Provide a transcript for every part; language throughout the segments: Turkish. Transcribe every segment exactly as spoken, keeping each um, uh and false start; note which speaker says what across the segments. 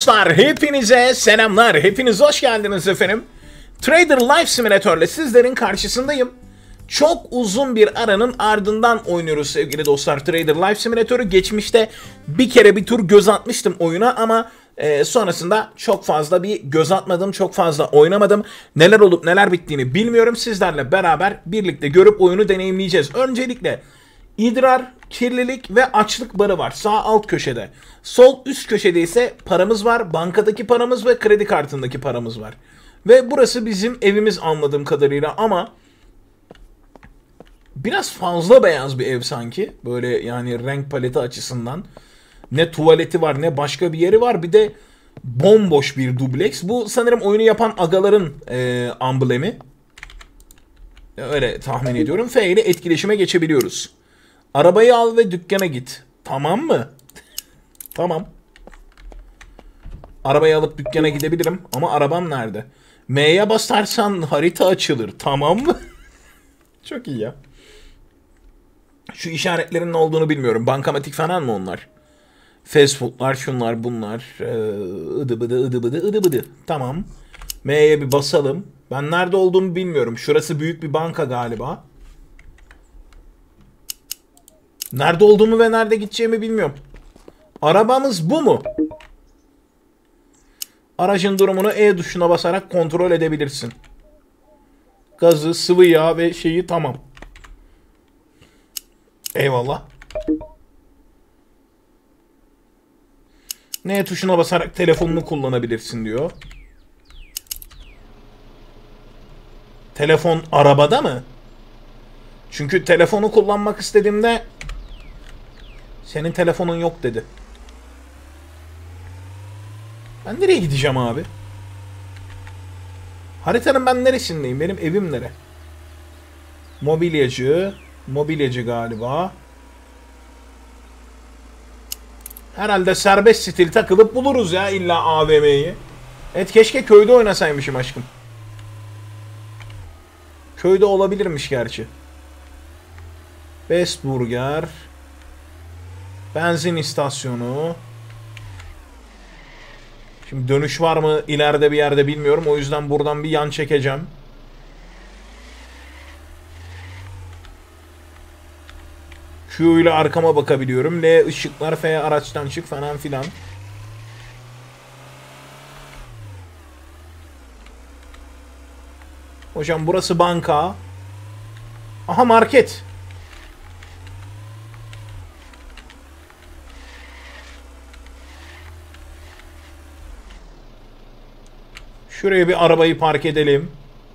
Speaker 1: dostlar, hepinize selamlar. Hepiniz hoş geldiniz efendim. Trader Life Simulator'la sizlerin karşısındayım. Çok uzun bir aranın ardından oynuyoruz sevgili dostlar Trader Life Simulator'u. Geçmişte bir kere bir tur göz atmıştım oyuna ama e, sonrasında çok fazla bir göz atmadım, çok fazla oynamadım. Neler olup neler bittiğini bilmiyorum. Sizlerle beraber birlikte görüp oyunu deneyimleyeceğiz. Öncelikle idrar, kirlilik ve açlık barı var sağ alt köşede. Sol üst köşede ise paramız var, bankadaki paramız ve kredi kartındaki paramız var. Ve burası bizim evimiz anladığım kadarıyla ama biraz fazla beyaz bir ev sanki. Böyle yani renk paleti açısından. Ne tuvaleti var ne başka bir yeri var. Bir de bomboş bir dubleks. Bu sanırım oyunu yapan agaların e, amblemi. Öyle tahmin ediyorum. F ile etkileşime geçebiliyoruz. Arabayı al ve dükkana git. Tamam mı? Tamam. Arabayı alıp dükkana gidebilirim. Ama arabam nerede? M'ye basarsan harita açılır. Tamam mı? Çok iyi ya. Şu işaretlerin ne olduğunu bilmiyorum. Bankamatik falan mı onlar? Fast food'lar, şunlar, bunlar. Ee, ıdı bıdı, ıdı bıdı, ıdı bıdı. Tamam. M'ye bir basalım. Ben nerede olduğumu bilmiyorum. Şurası büyük bir banka galiba. Nerede olduğumu ve nerede gideceğimi bilmiyorum. Arabamız bu mu? Aracın durumunu E tuşuna basarak kontrol edebilirsin. Gazı, sıvı yağ ve şeyi tamam. Eyvallah. N tuşuna basarak telefonunu kullanabilirsin diyor. Telefon arabada mı? Çünkü telefonu kullanmak istediğimde senin telefonun yok dedi. Ben nereye gideceğim abi? Haritanın ben neresindeyim? Benim evim nere? Mobilyacı. Mobilyacı galiba. Herhalde serbest stil takılıp buluruz ya illa A V M'yi. Evet keşke köyde oynasaymışım aşkım. Köyde olabilirmiş gerçi. Best Burger. Benzin istasyonu. Şimdi dönüş var mı ileride bir yerde bilmiyorum. O yüzden buradan bir yan çekeceğim. Q ile arkama bakabiliyorum. L ışıklar, F araçtan çık falan filan. Hocam burası banka. Aha market. Şuraya bir arabayı park edelim.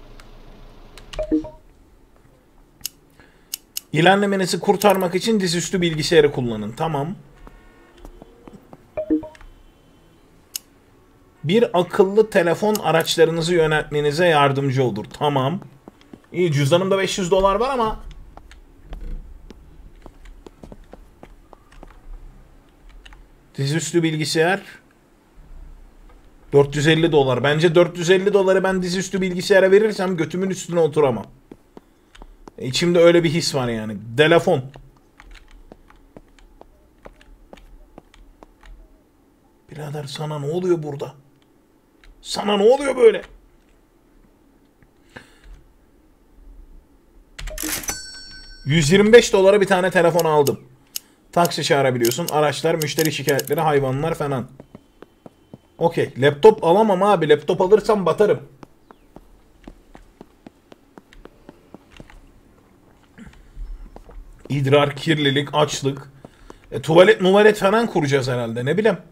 Speaker 1: İlerlemenizi kurtarmak için dizüstü bilgisayarı kullanın. Tamam. Bir akıllı telefon araçlarınızı yönetmenize yardımcı olur. Tamam. İyi, cüzdanımda beş yüz dolar var ama dizüstü bilgisayar dört yüz elli dolar. Bence dört yüz elli doları ben dizüstü bilgisayara verirsem götümün üstüne oturamam. İçimde öyle bir his var yani. Telefon. Birader sana ne oluyor burada? Sana ne oluyor böyle? yüz yirmi beş dolara bir tane telefon aldım. Taksi çağırabiliyorsun. Araçlar, müşteri şikayetleri, hayvanlar falan. Okey. Laptop alamam abi. Laptop alırsam batarım. İdrar, kirlilik, açlık. E, tuvalet muvalet falan kuracağız herhalde. Ne bileyim.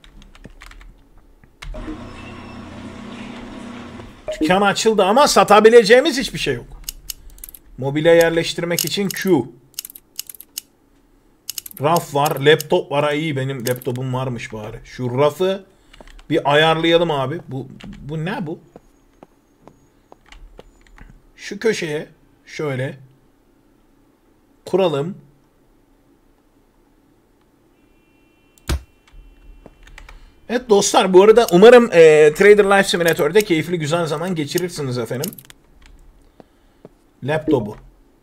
Speaker 1: Dükkan açıldı ama satabileceğimiz hiçbir şey yok. Mobilya yerleştirmek için Q. Raf var. Laptop var. İyi benim laptopum varmış bari. Şu rafı bir ayarlayalım abi. Bu, bu ne bu? Şu köşeye şöyle kuralım. Evet dostlar, bu arada umarım e, Trader Life Simulator'da keyifli güzel zaman geçirirsiniz efendim. Laptopu.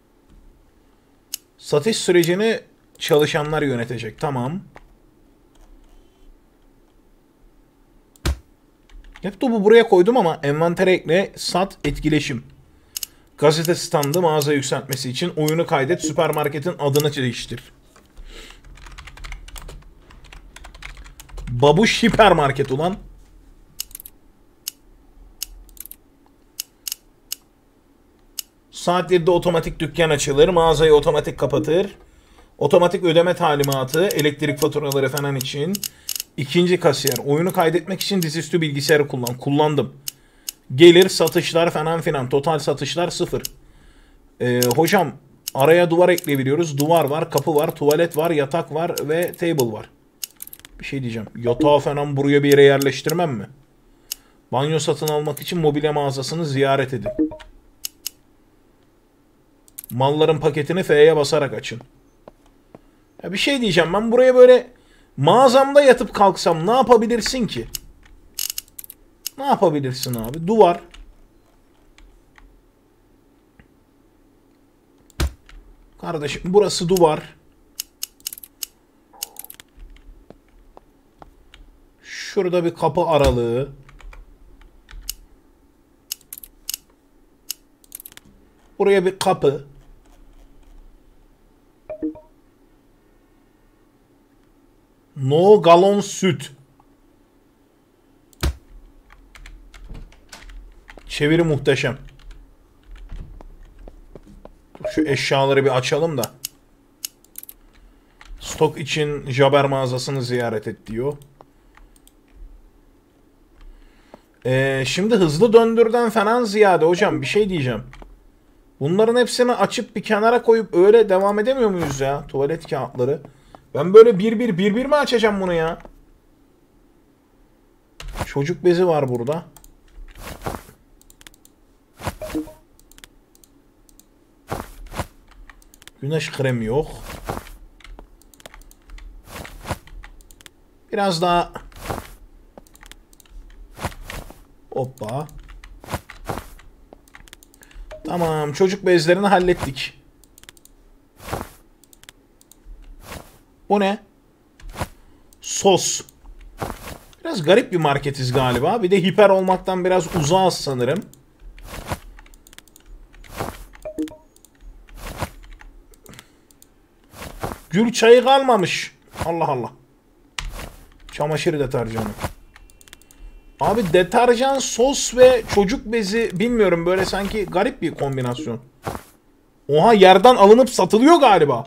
Speaker 1: Satış sürecini çalışanlar yönetecek. Tamam. Laptopu buraya koydum ama envantere ekle, sat, etkileşim. Gazete standı, mağaza yükseltmesi için oyunu kaydet, süpermarketin adını değiştir. Babuş hipermarket ulan. Saat yedide otomatik dükkan açılır, mağazayı otomatik kapatır. Otomatik ödeme talimatı, elektrik faturaları falan için. İkinci kasiyer. Oyunu kaydetmek için dizüstü bilgisayarı kullan. Kullandım. Gelir, satışlar falan filan. Total satışlar sıfır. Ee, hocam araya duvar ekleyebiliyoruz. Duvar var, kapı var, tuvalet var, yatak var ve table var. Bir şey diyeceğim. Yatağı falan buraya bir yere yerleştirmem mi? Banyo satın almak için mobilya mağazasını ziyaret edin. Malların paketini F'ye basarak açın. Ya bir şey diyeceğim. Ben buraya böyle mağazamda yatıp kalksam ne yapabilirsin ki? Ne yapabilirsin abi? Duvar. Kardeşim burası duvar. Şurada bir kapı aralığı. Buraya bir kapı. No galon süt. Çeviri muhteşem. Şu eşyaları bir açalım da. Stok için Jaber mağazasını ziyaret et diyor. Ee, şimdi hızlı döndürden falan ziyade hocam bir şey diyeceğim. Bunların hepsini açıp bir kenara koyup öyle devam edemiyor muyuz ya? Tuvalet kağıtları. Ben böyle bir bir bir bir mi açacağım bunu ya? Çocuk bezi var burada. Güneş kremi yok. Biraz daha. Hoppa. Tamam, çocuk bezlerini hallettik. Bu ne? Sos. Biraz garip bir marketiz galiba. Bir de hiper olmaktan biraz uzağız sanırım. Gül çayı kalmamış. Allah Allah. Çamaşır deterjanı. Abi deterjan, sos ve çocuk bezi bilmiyorum, böyle sanki garip bir kombinasyon. Oha, yerden alınıp satılıyor galiba.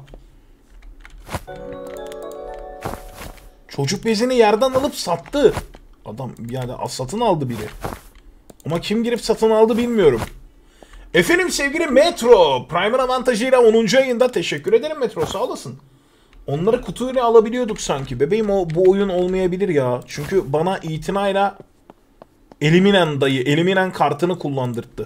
Speaker 1: Çocuk bezini yerden alıp sattı. Adam yani satın aldı biri. Ama kim girip satın aldı bilmiyorum. Efendim sevgili Metro. Primer avantajıyla onuncu ayında teşekkür ederim Metro, sağ olasın. Onları kutuyla alabiliyorduk sanki. Bebeğim o bu oyun olmayabilir ya. Çünkü bana itinayla Eliminen dayı, Eliminen kartını kullandırdı.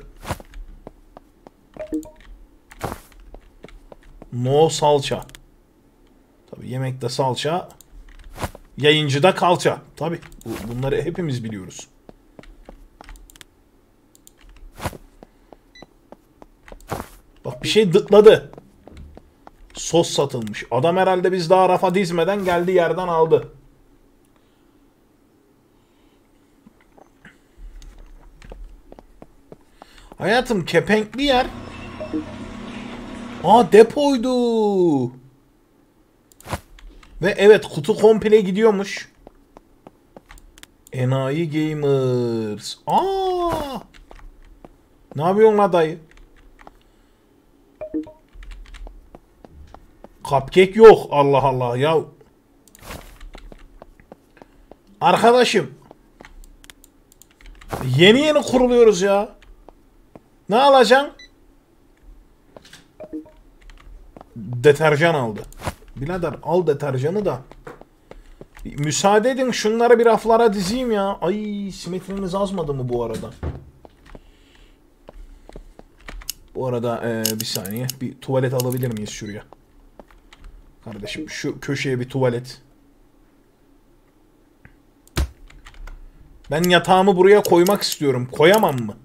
Speaker 1: No salça. Tabii yemekte salça, yayıncıda kalça. Tabii bunları hepimiz biliyoruz. Bak bir şey dıkladı. Sos satılmış. Adam herhalde biz daha rafa dizmeden geldi yerden aldı. Hayatım kepenkli yer. Aa, depoydu. Ve evet, kutu komple gidiyormuş. Enayi Gamers. Aa! Ne yapıyorsun la dayı? Cupcake yok. Allah Allah ya. Arkadaşım. Yeni yeni kuruluyoruz ya. Ne alacaksın? Deterjan aldı. Birader al deterjanı da. Müsaade edin şunları bir raflara dizeyim ya. Ay, simetrimiz azmadı mı bu arada? Bu arada ee, bir saniye. Bir tuvalet alabilir miyiz şuraya? Kardeşim şu köşeye bir tuvalet. Ben yatağımı buraya koymak istiyorum. Koyamam mı?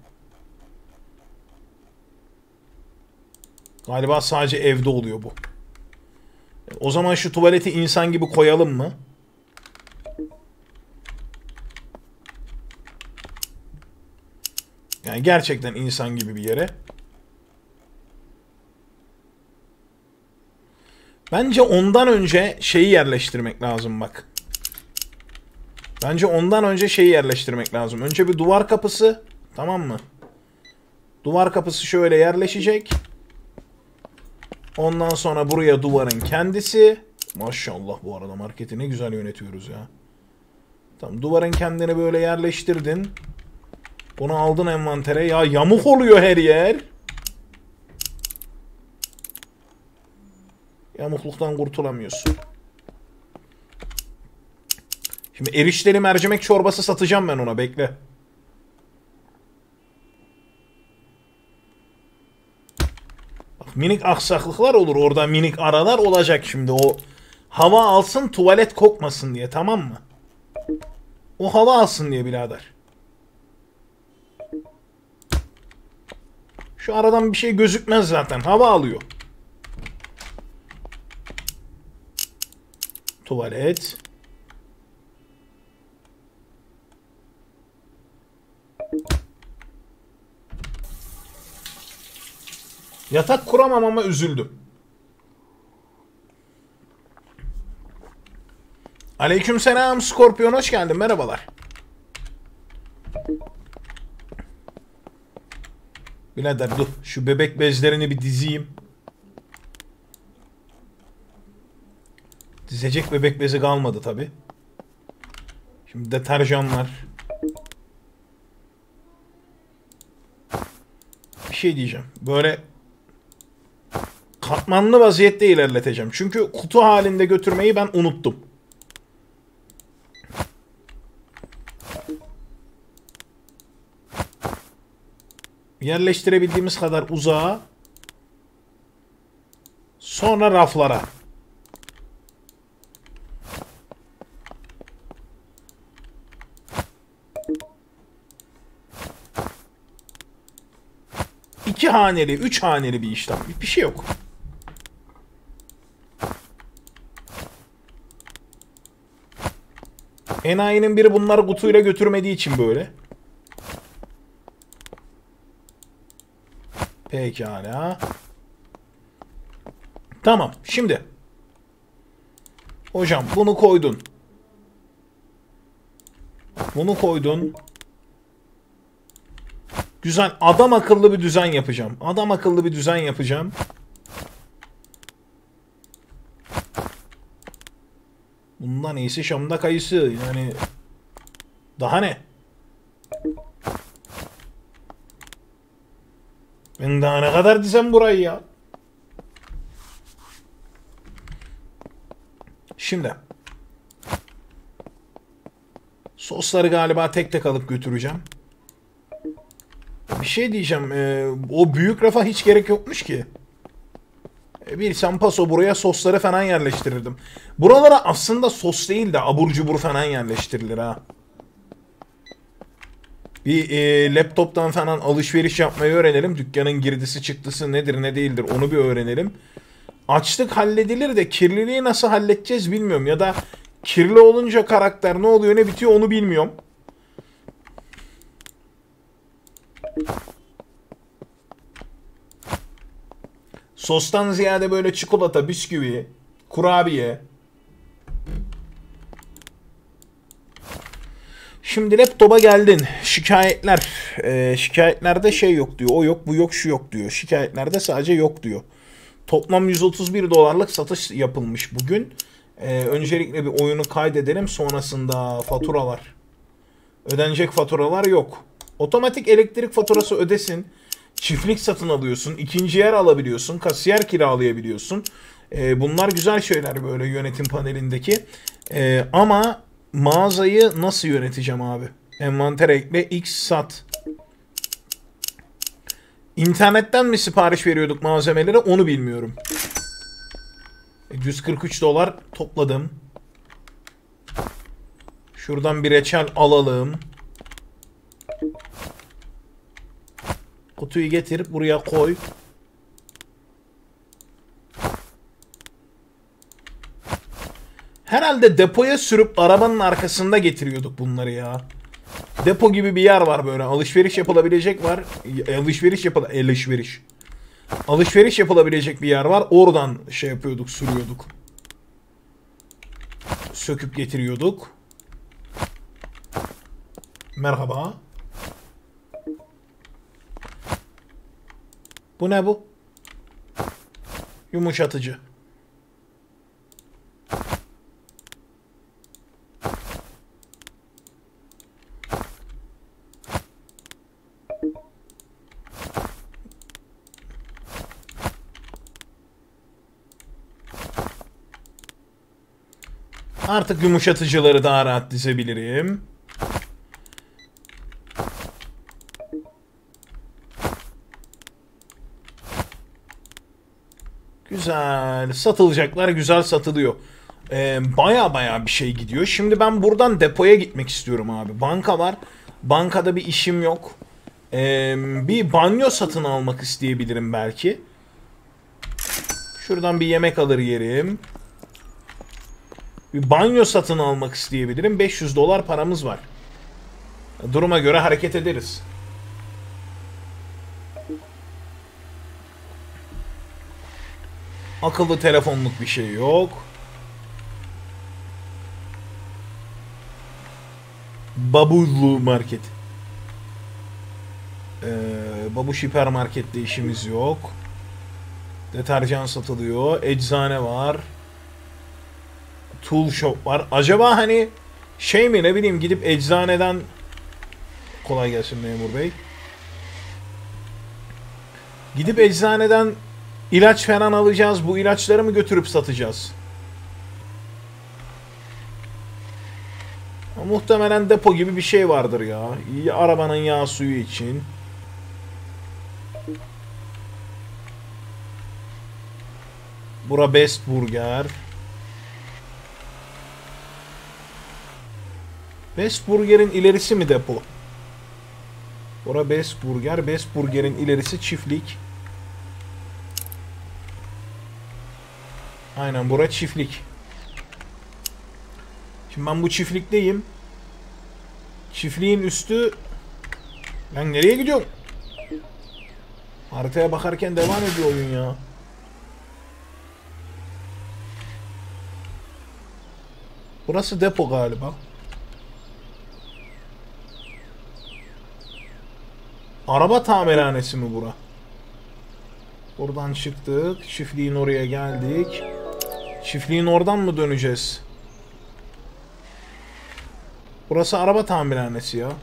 Speaker 1: Galiba sadece evde oluyor bu. O zaman şu tuvaleti insan gibi koyalım mı? Yani gerçekten insan gibi bir yere. Bence ondan önce şeyi yerleştirmek lazım bak. Bence ondan önce şeyi yerleştirmek lazım. Önce bir duvar kapısı. Tamam mı? Duvar kapısı şöyle yerleşecek. Ondan sonra buraya duvarın kendisi. Maşallah bu arada marketi ne güzel yönetiyoruz ya. Tamam, duvarın kendini böyle yerleştirdin. Bunu aldın envantere. Ya yamuk oluyor her yer. Yamukluktan kurtulamıyorsun. Şimdi erişteli mercimek çorbası satacağım ben ona, bekle. Bak, minik aksaklıklar olur orada, minik aralar olacak şimdi. O hava alsın, tuvalet kokmasın diye, tamam mı? O hava alsın diye birader. Şu aradan bir şey gözükmez zaten. Hava alıyor. Tuvalet. Yatak kuramam ama üzüldüm. Aleykümselam Scorpion, hoş geldin, merhabalar. Birader dur şu bebek bezlerini bir dizeyim. Dizecek bebek bezi kalmadı tabi. Şimdi deterjanlar. Bir şey diyeceğim. Böyle katmanlı vaziyette ilerleteceğim. Çünkü kutu halinde götürmeyi ben unuttum. Yerleştirebildiğimiz kadar uzağa. Sonra raflara. İki haneli, üç haneli bir işlem. Bir şey yok. Enayinin biri bunları kutuyla götürmediği için böyle. Pekala. Tamam. Şimdi. Hocam bunu koydun. Bunu koydun. Güzel. Adam akıllı bir düzen yapacağım. Adam akıllı bir düzen yapacağım. Bundan iyisi Şam'da kayısı. Yani daha ne? Ben daha ne kadar dizem burayı ya? Şimdi sosları galiba tek tek alıp götüreceğim. Bir şey diyeceğim. E, o büyük rafa hiç gerek yokmuş ki. E, bir sampaso buraya sosları falan yerleştirirdim. Buralara aslında sos değil de abur cubur falan yerleştirilir ha. Bir e, laptoptan falan alışveriş yapmayı öğrenelim. Dükkanın girdisi çıktısı nedir ne değildir onu bir öğrenelim. Açlık halledilir de kirliliği nasıl halledeceğiz bilmiyorum. Ya da kirli olunca karakter ne oluyor ne bitiyor onu bilmiyorum. Sostan ziyade böyle çikolata, bisküvi, kurabiye. Şimdi laptopa geldin. Şikayetler. Ee, şikayetlerde şey yok diyor. O yok, bu yok, şu yok diyor. Şikayetlerde sadece yok diyor. Toplam yüz otuz bir dolarlık satış yapılmış bugün. Ee, öncelikle bir oyunu kaydedelim. Sonrasında faturalar. Ödenecek faturalar yok. Otomatik elektrik faturası ödesin. Çiftlik satın alıyorsun. İkinci yer alabiliyorsun. Kasiyer kiralayabiliyorsun. Ee, bunlar güzel şeyler böyle yönetim panelindeki. Ee, ama mağazayı nasıl yöneteceğim abi? Envanter ekle, X sat. İnternetten mi sipariş veriyorduk malzemeleri onu bilmiyorum. yüz kırk üç dolar topladım. Şuradan bir reçel alalım. Kutuyu getir buraya koy. Herhalde depoya sürüp arabanın arkasında getiriyorduk bunları ya. Depo gibi bir yer var böyle. Alışveriş yapılabilecek var. Alışveriş yapıl alışveriş. Alışveriş yapılabilecek bir yer var. Oradan şey yapıyorduk, sürüyorduk. Söküp getiriyorduk. Merhaba. Bu ne bu? Yumuşatıcı. Artık yumuşatıcıları daha rahat dizebilirim. Güzel. Satılacaklar güzel satılıyor. Ee, baya baya bir şey gidiyor. Şimdi ben buradan depoya gitmek istiyorum abi. Banka var. Bankada bir işim yok. Ee, bir banyo satın almak isteyebilirim belki. Şuradan bir yemek alır yerim. Bir banyo satın almak isteyebilirim. beş yüz dolar paramız var. Duruma göre hareket ederiz. Akıllı telefonluk bir şey yok. Babullu market. Ee, Babuş hipermarkette işimiz yok. Deterjan satılıyor. Eczane var. Tool shop var. Acaba hani şey mi, ne bileyim, gidip eczaneden... Kolay gelsin memur bey. Gidip eczaneden ilaç falan alacağız. Bu ilaçları mı götürüp satacağız? Muhtemelen depo gibi bir şey vardır ya. Arabanın yağ suyu için. Bura Best Burger. Best Burger'in ilerisi mi depo? Bura Best Burger. Best Burger'in ilerisi çiftlik. Aynen, bura çiftlik. Şimdi ben bu çiftlikteyim. Çiftliğin üstü... Ben nereye gidiyorum? Haritaya bakarken devam ediyor oyun ya. Burası depo galiba. Araba tamirhanesi mi bura? Buradan çıktık. Çiftliğin oraya geldik. Çiftliğin oradan mı döneceğiz? Burası araba tamirhanesi ya.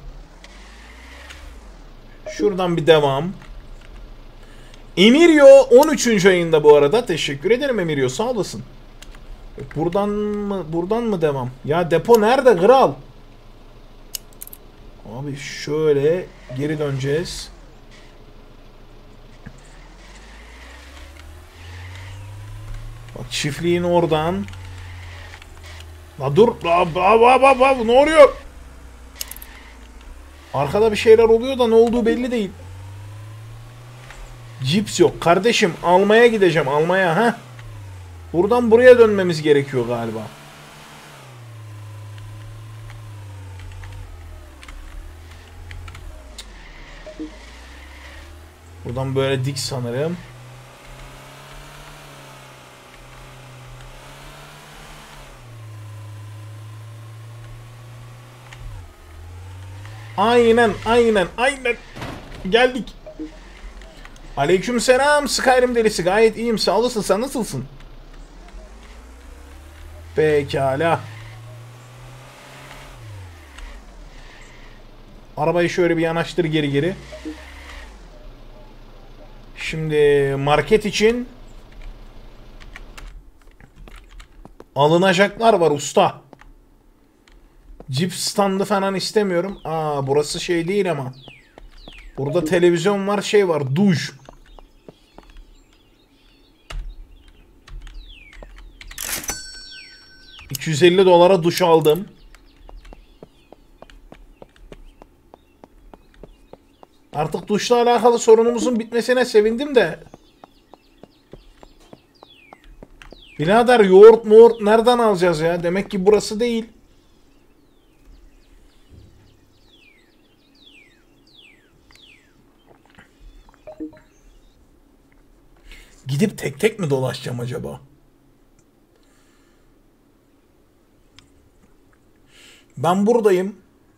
Speaker 1: Şuradan bir devam. Emirio on üçüncü ayında bu arada. Teşekkür ederim Emirio, sağ olasın. Buradan mı buradan mı devam? Ya depo nerede kral? Abi şöyle geri döneceğiz. Bak çiftliğin oradan. La dur. La, la, la, la, la, ne oluyor? Arkada bir şeyler oluyor da ne olduğu belli değil. Cips yok. Kardeşim almaya gideceğim. Almaya ha. Buradan buraya dönmemiz gerekiyor galiba. Buradan böyle dik sanırım. Aynen, aynen, aynen. Geldik. Aleykümselam Skyrim delisi. Gayet iyiyim. Sağ olasın. Sen nasılsın? Pekala. Arabayı şöyle bir yanaştır geri geri. Şimdi market için alınacaklar var usta. Cips standı falan istemiyorum. Aa, burası şey değil ama. Burada televizyon var, şey var, duş. iki yüz elli dolara duş aldım. Artık duşla alakalı sorunumuzun bitmesine sevindim de. Birader yoğurt moğurt nereden alacağız ya? Demek ki burası değil. Gidip tek tek mi dolaşacağım acaba? Ben buradayım.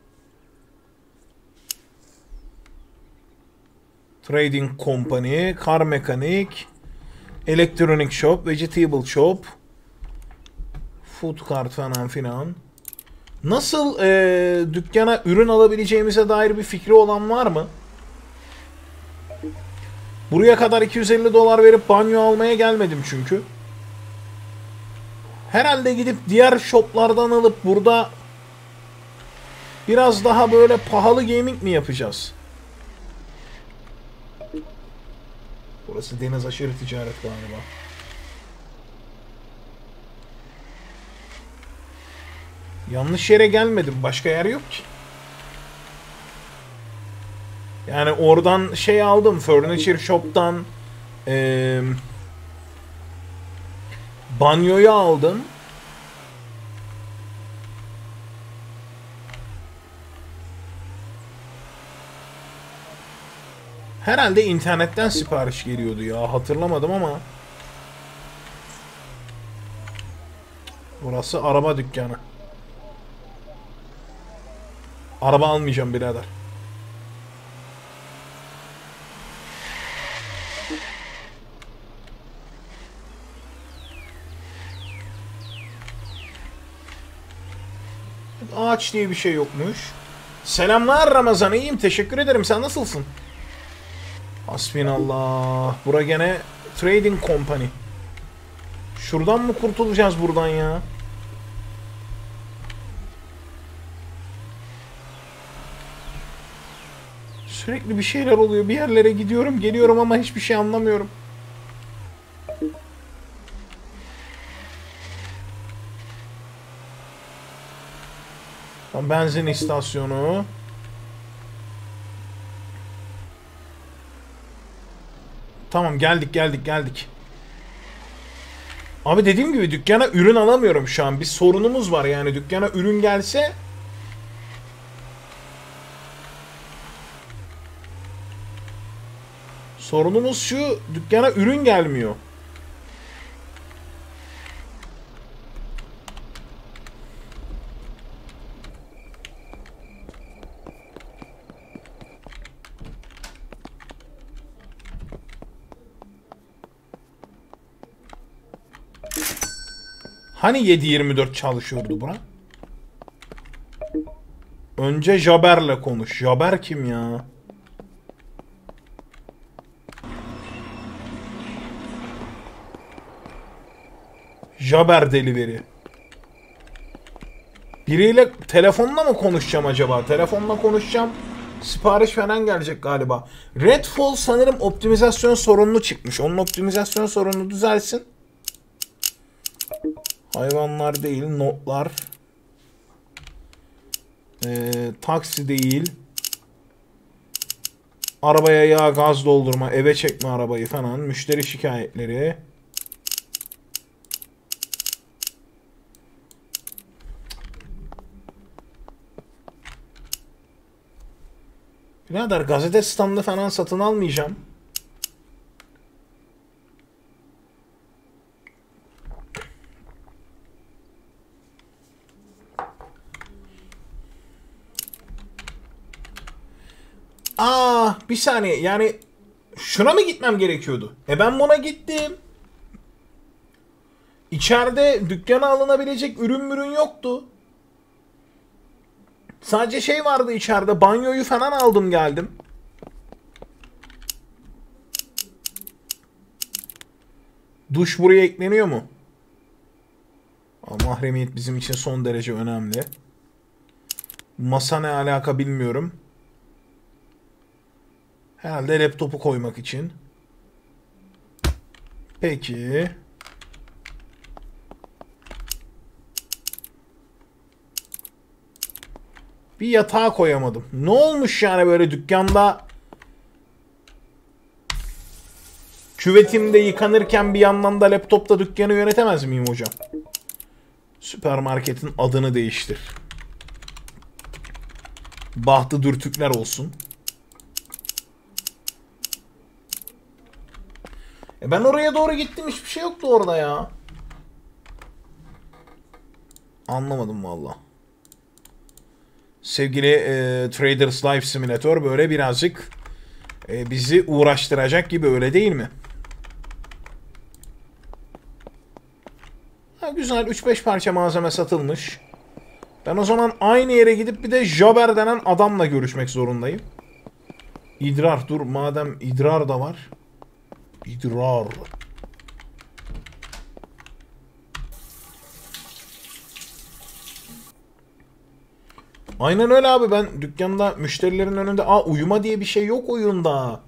Speaker 1: Trading Company, Car Mechanic, Electronic Shop, Vegetable Shop, Food Cart falan filan. Nasıl e, dükkana ürün alabileceğimize dair bir fikri olan var mı? Buraya kadar iki yüz elli dolar verip banyo almaya gelmedim çünkü. Herhalde gidip diğer shoplardan alıp burada biraz daha böyle pahalı gaming mi yapacağız? Burası deniz aşırı ticaret galiba. Yanlış yere gelmedim. Başka yer yok ki. Yani oradan şey aldım. Furniture Shop'tan ee, banyoyu aldım. Herhalde internetten sipariş geliyordu ya. Hatırlamadım ama. Burası araba dükkanı. Araba almayacağım birader. Ağaç diye bir şey yokmuş. Selamlar Ramazan. İyiyim. Teşekkür ederim. Sen nasılsın? Hasbinallah. Bura gene Trading Company. Şuradan mı kurtulacağız buradan ya? Sürekli bir şeyler oluyor. Bir yerlere gidiyorum, geliyorum ama hiçbir şey anlamıyorum. Tam benzin istasyonu. Tamam geldik geldik geldik. Abi dediğim gibi dükkana ürün alamıyorum şu an. Bir sorunumuz var yani. Dükkana ürün gelse... Sorunumuz şu, dükkana ürün gelmiyor. Hani yedi yirmi dört çalışıyordu bura? Önce Jaber'le konuş. Jaber kim ya? Jaber Delivery. Biriyle telefonla mı konuşacağım acaba? Telefonla konuşacağım. Sipariş falan gelecek galiba. Redfall sanırım optimizasyon sorunlu çıkmış. Onun optimizasyon sorunu düzelsin. Hayvanlar değil, notlar. Ee, taksi değil. Arabaya yağ, gaz doldurma, eve çekme arabayı falan. Müşteri şikayetleri. Birader gazete standı falan satın almayacağım. Aa, bir saniye yani şuna mı gitmem gerekiyordu? E ben buna gittim. İçeride dükkana alınabilecek ürün mürün yoktu. Sadece şey vardı içeride. Banyoyu falan aldım geldim. Duş buraya ekleniyor mu? Aa, mahremiyet bizim için son derece önemli. Masa ne alaka bilmiyorum. Herhalde laptopu koymak için. Peki. Bir yatağa koyamadım. Ne olmuş yani böyle dükkanda küvetimde yıkanırken bir yandan da laptopta dükkanı yönetemez miyim hocam? Süpermarketin adını değiştir. Bahtı dürtükler olsun. E ben oraya doğru gittim, hiçbir şey yoktu orada ya. Anlamadım valla. Sevgili e, Traders Life Simulator böyle birazcık e, bizi uğraştıracak gibi, öyle değil mi? Ha, güzel, üç beş parça malzeme satılmış. Ben o zaman aynı yere gidip bir de Jobber denen adamla görüşmek zorundayım. İdrar, dur madem idrar da var. İdrar. Aynen öyle abi, ben dükkanda müşterilerin önünde, aa uyuma diye bir şey yok oyunda.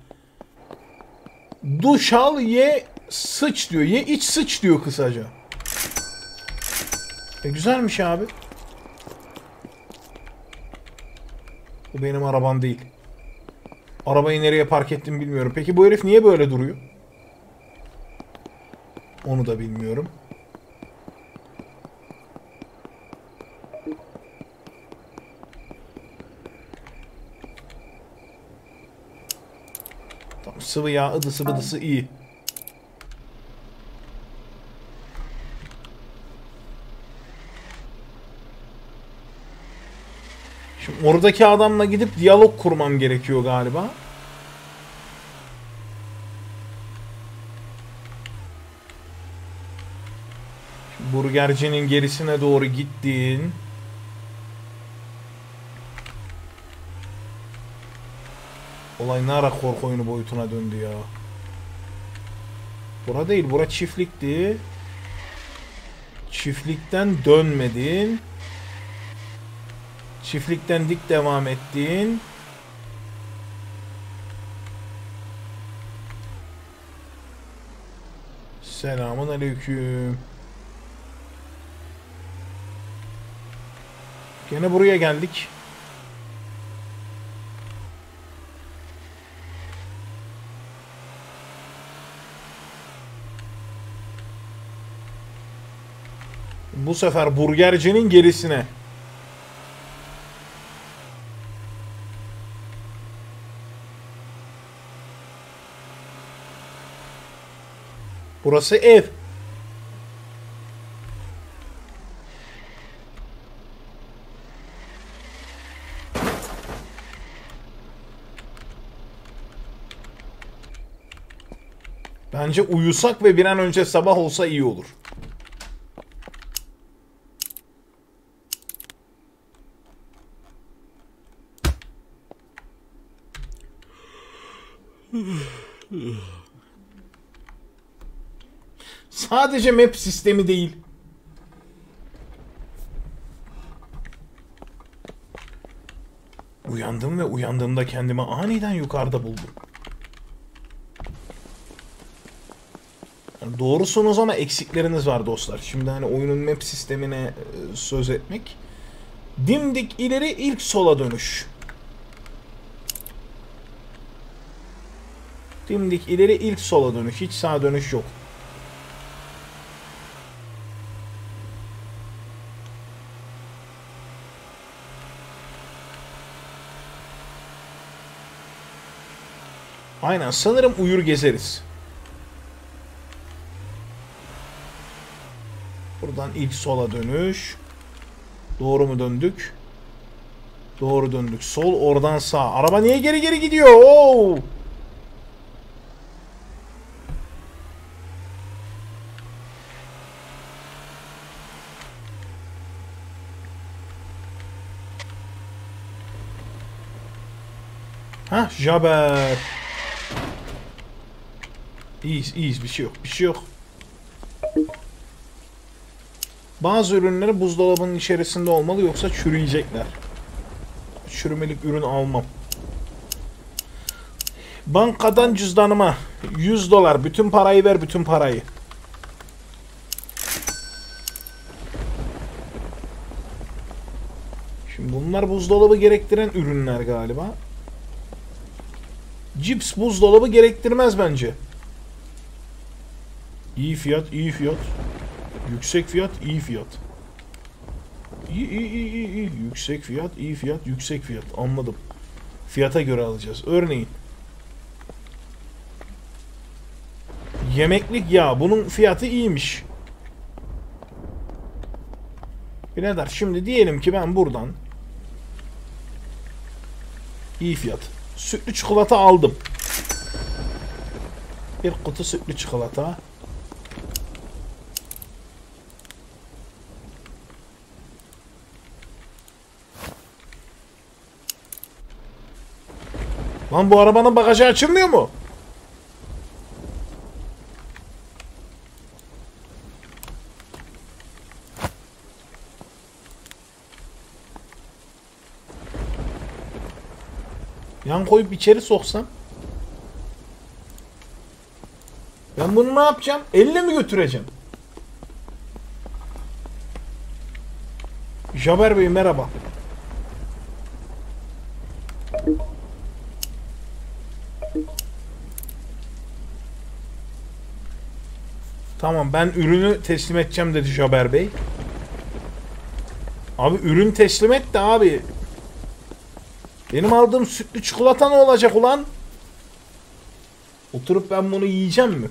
Speaker 1: Duş al, ye, sıç diyor. Ye, iç, sıç diyor kısaca. E güzelmiş abi. Bu benim arabam değil. Arabayı nereye park ettim bilmiyorum. Peki bu herif niye böyle duruyor? Onu da bilmiyorum. Tamam, sıvı yağ, ıdısı bıdısı iyi. Şimdi oradaki adamla gidip diyalog kurmam gerekiyor galiba. Şimdi burgercinin gerisine doğru gittin. Olay ne ara korku oyunu boyutuna döndü ya. Bura değil, bura çiftlikti. Çiftlikten dönmedin. Çiftlikten dik devam ettin. Selamun aleyküm. Gene buraya geldik. Bu sefer burgercinin gerisine. Burası ev. Bence uyusak ve bir an önce sabah olsa iyi olur. Sadece map sistemi değil. Uyandım ve uyandığımda kendimi aniden yukarıda buldum. Yani doğrusunuz ama eksikleriniz var dostlar. Şimdi hani oyunun map sistemine e, söz etmek. Dimdik ileri, ilk sola dönüş. Dimdik ileri, ilk sola dönüş. Hiç sağa dönüş yok. Aynen, sanırım uyur gezeriz. Buradan ilk sola dönüş. Doğru mu döndük? Doğru döndük. Sol, oradan sağ. Araba niye geri geri gidiyor? Oo! Hah, Jobber. İyiyiz, iyiyiz. Bir şey yok. Bir şey yok. Bazı ürünleri buzdolabının içerisinde olmalı, yoksa çürüyecekler. Çürümelik ürün almam. Bankadan cüzdanıma yüz dolar. Bütün parayı ver, bütün parayı. Şimdi bunlar buzdolabı gerektiren ürünler galiba. Cips buzdolabı gerektirmez bence. İyi fiyat, iyi fiyat. Yüksek fiyat, iyi fiyat. İyi, iyi, iyi, iyi, iyi. Yüksek fiyat, iyi fiyat, yüksek fiyat. Anladım. Fiyata göre alacağız. Örneğin Yemeklik yağ. Bunun fiyatı iyiymiş. Birader şimdi diyelim ki ben buradan iyi fiyat sütlü çikolata aldım. Bir kutu sütlü çikolata. Lan bu arabanın bagajı açılmıyor mu? Yan koyup içeri soksam. Ben bunu ne yapacağım? Elle mi götüreceğim? Jaber Bey merhaba. Tamam ben ürünü teslim edeceğim dedi Jaber Bey. Abi ürün teslim et de abi. Benim aldığım sütlü çikolata ne olacak ulan? Oturup ben bunu yiyeceğim mi?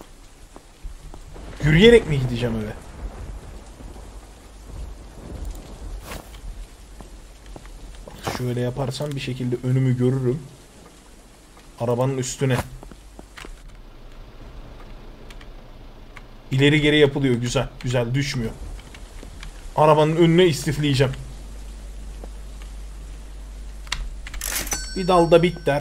Speaker 1: Yürüyerek mi gideceğim eve? Bak şöyle yaparsam bir şekilde önümü görürüm. Arabanın üstüne. İleri geri yapılıyor. Güzel. Güzel. Düşmüyor. Arabanın önüne istifleyeceğim. Bir dalda bitter.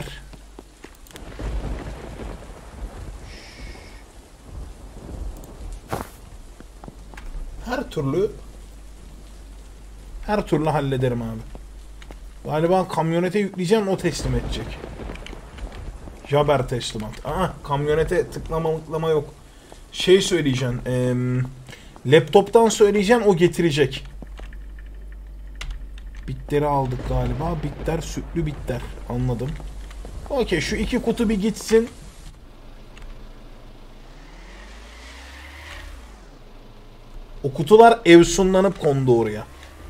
Speaker 1: Her türlü her türlü hallederim abi. Galiba kamyonete yükleyeceğim, o teslim edecek. Jaber teslimat. Aa, kamyonete tıklama tıklama yok. Şey söyleyeceğim. Ee, laptoptan söyleyeceğim, o getirecek. Bitleri aldık galiba. Bitter, sütlü bitter. Anladım. Okey, şu iki kutu bir gitsin. O kutular evsunlanıp kondu oraya.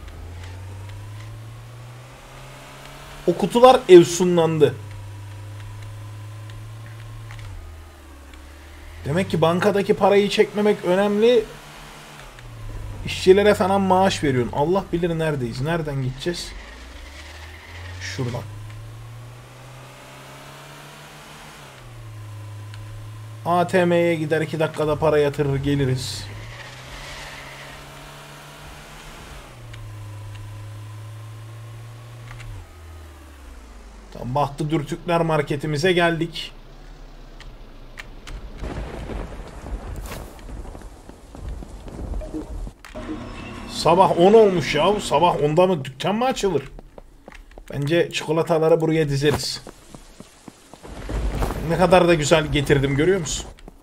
Speaker 1: O kutular evsunlandı. Demek ki bankadaki parayı çekmemek önemli. İşçilere falan maaş veriyorsun. Allah bilir neredeyiz. Nereden gideceğiz? Şuradan. A T M'ye gider iki dakikada para yatırır geliriz. Tam Bahtı Dürtükler marketimize geldik. Sabah on olmuş ya. Sabah onda mı dükkan mı açılır? Bence çikolataları buraya dizeriz. Ne kadar da güzel getirdim, görüyor musun?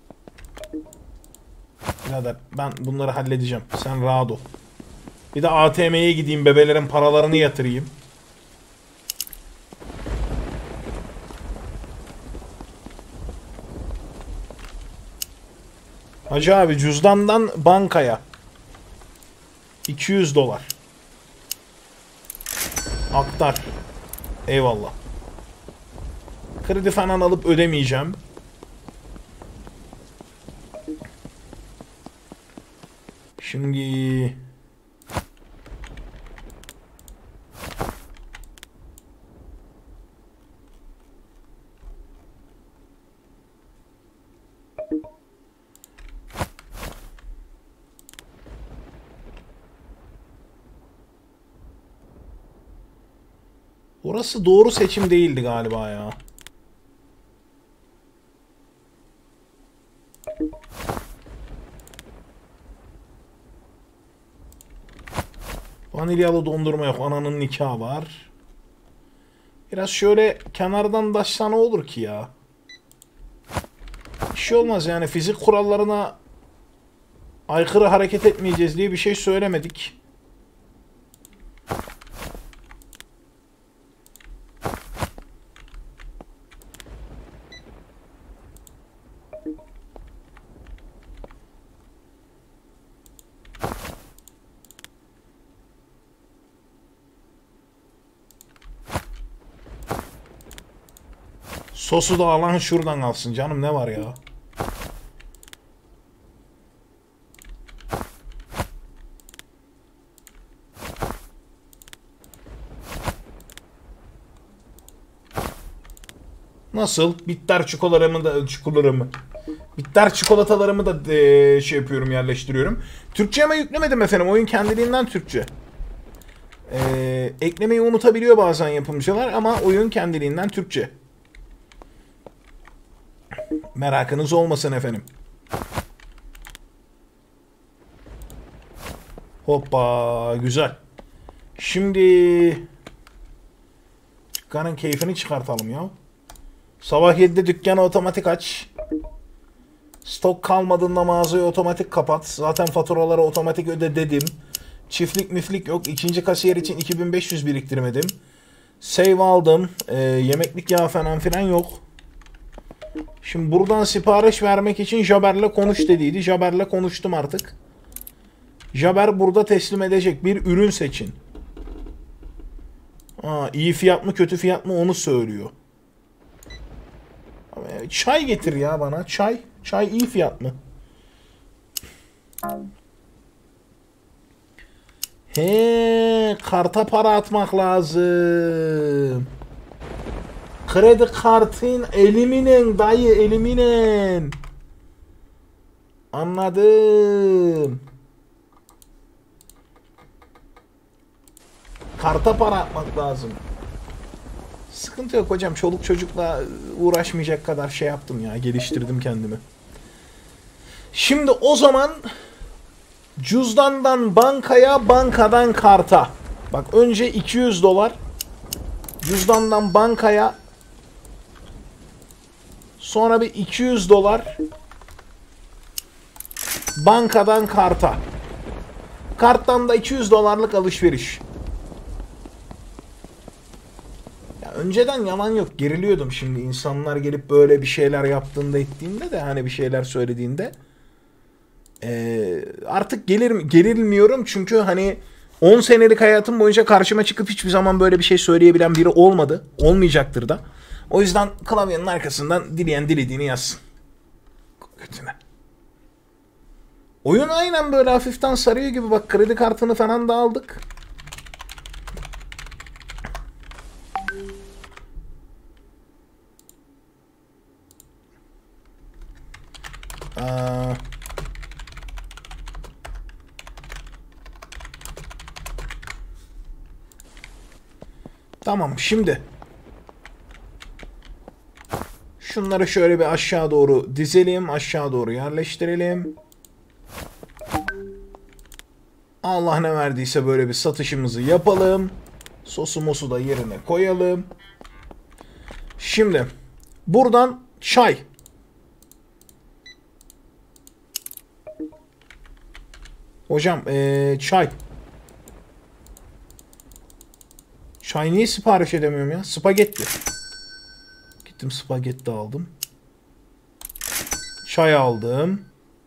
Speaker 1: Birader ben bunları halledeceğim. Sen rahat ol. Bir de A T M'ye gideyim, bebelerin paralarını yatırayım. Hacı abi cüzdandan bankaya. iki yüz dolar. Aktar. Eyvallah. Kredi falan alıp ödemeyeceğim. Şimdi orası doğru seçim değildi galiba ya. Vanilyalı dondurma yok. Ananın nikahı var. Biraz şöyle kenardan daşsa ne olur ki ya? Bir şey olmaz yani. Fizik kurallarına aykırı hareket etmeyeceğiz diye bir şey söylemedik. Sosu da alan şuradan alsın canım, ne var ya? Nasıl? Bitter çikolatalarımı da çikolatalarımı. Bitter çikolatalarımı da e, şey yapıyorum, yerleştiriyorum. Türkçe ama yüklemedim efendim. Oyun kendiliğinden Türkçe. E, eklemeyi unutabiliyor bazen yapımcılar ama oyun kendiliğinden Türkçe. Merakınız olmasın efendim. Hoppa, güzel. Şimdi dükkanın keyfini çıkartalım ya. Sabah yedide dükkanı otomatik aç. Stok kalmadığında mağazayı otomatik kapat. Zaten faturaları otomatik öde dedim. Çiftlik miflik yok. İkinci kasiyer için iki bin beş yüz biriktirmedim. Save aldım. Ee, yemeklik yağ falan filan yok. Şimdi buradan sipariş vermek için Jaber'le konuş dediydi. Jaber'le konuştum artık. Jaber burada teslim edecek bir ürün seçin. Aa, iyi fiyat mı kötü fiyat mı onu söylüyor. Çay getir ya bana. Çay. Çay iyi fiyat mı? He, karta para atmak lazım. Kredi kartın eliminen dayı, eliminen. Anladım. Karta para atmak lazım. Sıkıntı yok hocam. Çoluk çocukla uğraşmayacak kadar şey yaptım ya. Geliştirdim kendimi. Şimdi o zaman cüzdandan bankaya, bankadan karta. Bak önce iki yüz dolar. Cüzdandan bankaya. Sonra bir iki yüz dolar. Bankadan karta. Karttan da iki yüz dolarlık alışveriş. Önceden yalan yok. Geriliyordum şimdi. İnsanlar gelip böyle bir şeyler yaptığında ettiğinde de hani bir şeyler söylediğinde ee, artık gelir, gerilmiyorum çünkü hani on senelik hayatım boyunca karşıma çıkıp hiçbir zaman böyle bir şey söyleyebilen biri olmadı. Olmayacaktır da. O yüzden klavyenin arkasından dileyen dilediğini yazsın. Kötüne. Oyun aynen böyle hafiften sarıyor gibi. Bak kredi kartını falan da aldık. Aa, tamam şimdi şunları şöyle bir aşağı doğru dizelim, aşağı doğru yerleştirelim. Allah ne verdiyse böyle bir satışımızı yapalım. Sosu mosu da yerine koyalım. Şimdi buradan çay. Hocam ee, çay. Çay niye sipariş edemiyorum ya? Spagetti. Gittim spagetti aldım. Çay aldım.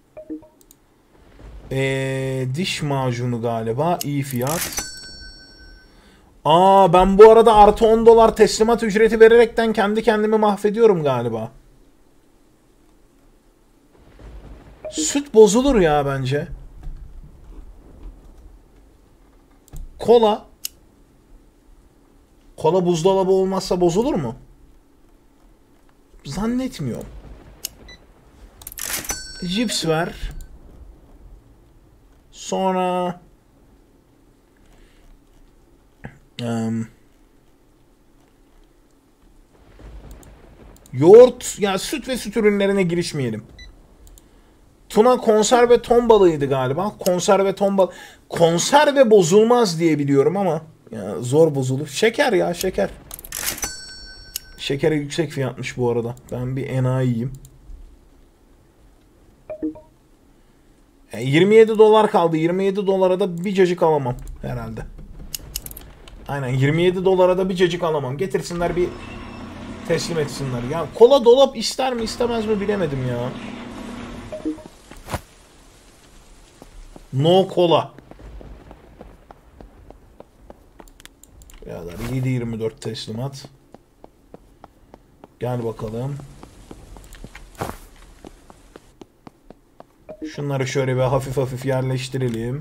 Speaker 1: Ee, diş macunu galiba. İyi fiyat. Aa, ben bu arada artı on dolar teslimat ücreti vererekten kendi kendimi mahvediyorum galiba. Süt bozulur ya bence. Kola. Kola buzdolabı olmazsa bozulur mu? Zannetmiyorum. Cips ver. Sonra um, yoğurt, ya süt ve süt ürünlerine girişmeyelim. Tuna konserve ton balığıydı galiba. Konserve ton balığı. Konserve bozulmaz diye biliyorum ama ya zor bozulur. Şeker ya şeker. Şekere yüksek fiyatmış bu arada. Ben bir enayiyim. E, yirmi yedi dolar kaldı. yirmi yedi dolara da bir cacık alamam herhalde. Aynen yirmi yedi dolara da bir cacık alamam. Getirsinler bir teslim etsinler. Ya kola dolap ister mi istemez mi bilemedim ya. No kola. Birader yedi yirmi dört teslimat. Gel bakalım. Şunları şöyle bir hafif hafif yerleştirelim.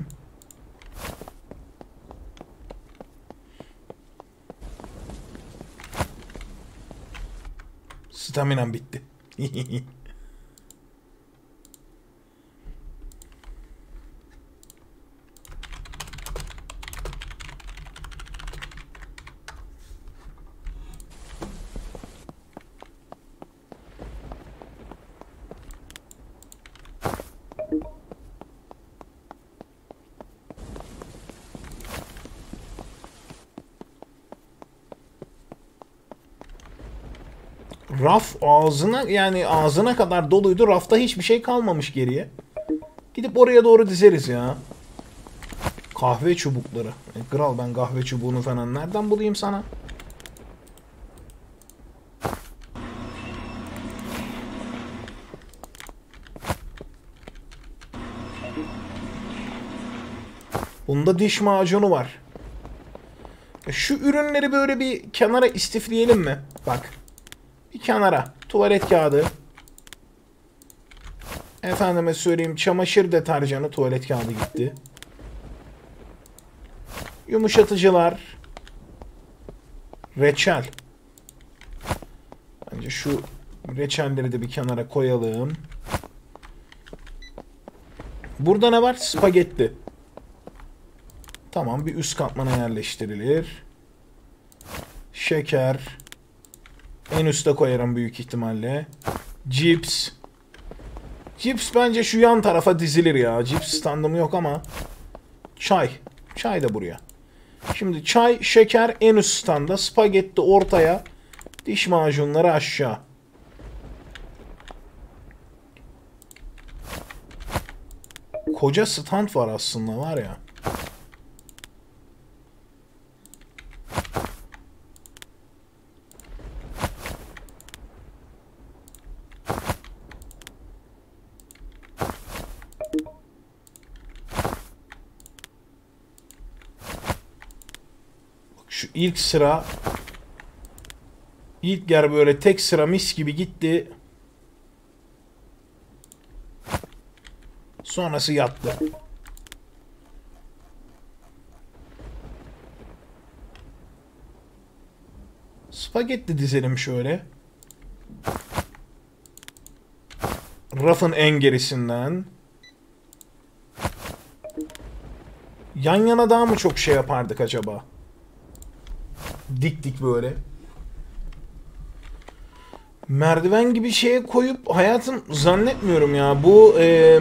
Speaker 1: Staminam bitti. Raf ağzına, yani ağzına kadar doluydu. Rafta hiçbir şey kalmamış geriye. Gidip oraya doğru dizeriz ya. Kahve çubukları. E, kral, ben kahve çubuğunu falan nereden bulayım sana? Bunda diş macunu var. E, şu ürünleri böyle bir kenara istifleyelim mi? Bak. Bir kenara. Tuvalet kağıdı. Efendime söyleyeyim, çamaşır deterjanı, tuvalet kağıdı gitti. Yumuşatıcılar. Reçel. Bence şu reçelleri de bir kenara koyalım. Burada ne var? Spagetti. Tamam, bir üst katmana yerleştirilir. Şeker. En üste koyarım büyük ihtimalle. Cips. Cips bence şu yan tarafa dizilir ya. Cips standım yok ama. Çay. Çay da buraya. Şimdi çay, şeker en üst standa. Spagetti ortaya. Diş macunları aşağı. Koca stand var aslında, var ya. Şu ilk sıra, ilk yer böyle tek sıra mis gibi gitti. Sonrası yattı. Spagetti dizelim şöyle. Rafın en gerisinden. Yan yana daha mı çok şey yapardık acaba? Dik dik böyle. Merdiven gibi şeye koyup hayatım zannetmiyorum ya. Bu ee...